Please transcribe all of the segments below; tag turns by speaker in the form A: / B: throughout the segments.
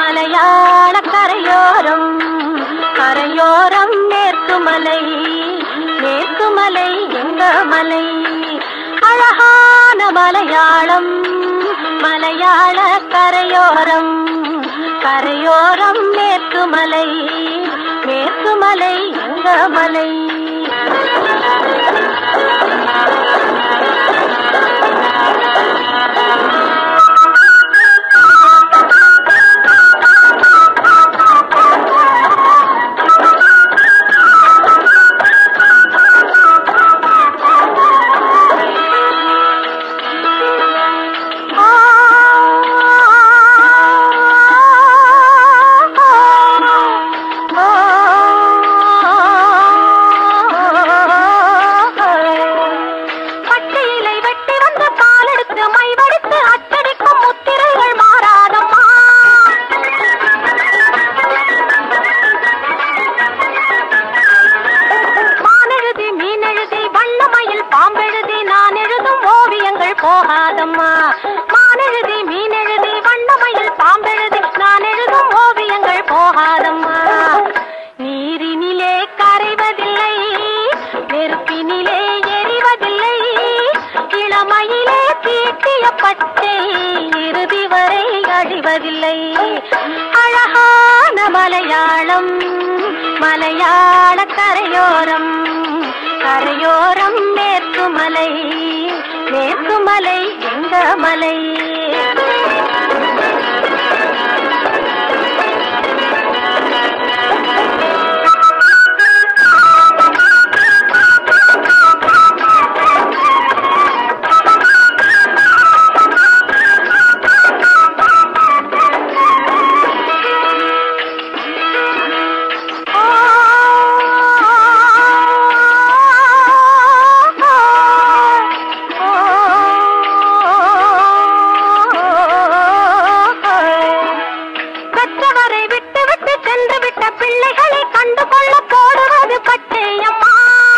A: மலையாள கரையோரம் கரையோரம் மேற்குமலை மேற்குமலை எங்க மலை அழகான மலையாளம் மலையாள கரையோரம் கரையோரம் மேற்குமலை மேற்குமலை எங்க மலை போகாதம்மா மானெழுதி மீனெழுதி வண்ணமயில் பாம்பெழுதி நான் எழுதும் ஓவியங்கள் போகாதம்மா நீரினிலே கரைவதில்லை நெருப்பினிலே எரிவதில்லை இளமையிலே தீட்டிய பச்சை இறுதி வரை அழிவதில்லை அழகான மலையாளம் மலையாள கரையோரம் கரையோரம் மேற்குமலை மேற்குமலை எங்க மலை பிள்ளைகளை கண்டுகொள்ள போடுவது பச்சையம்மா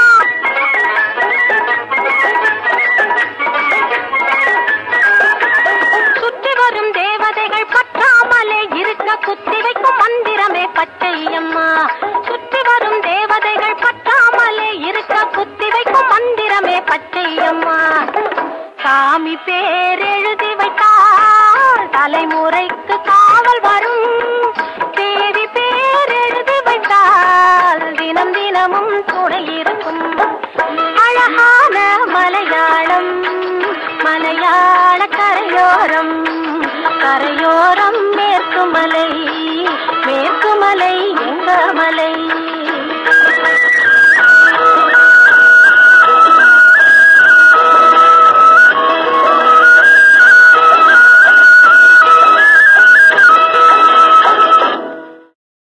A: சுற்றி வரும் தேவதைகள் பற்றாமலே இருக்க குத்தி வைக்கும் மந்திரமே பச்சையம்மா சுற்றி வரும் தேவதைகள் பற்றாமலே இருக்க குத்தி வைக்கும் மந்திரமே பச்சையம்மா சாமி பேர் எழுதி வைத்தால் தலைமுறைக்கு காவல் வரும் தேவி பேர் எழுதி வைத்தால் தினம் தினமும் துணை இருக்கும் அழகான மலையாளம் மலையாள கரையோரம் கரையோரம் மேற்குமலை மேற்குமலை எங்க மலை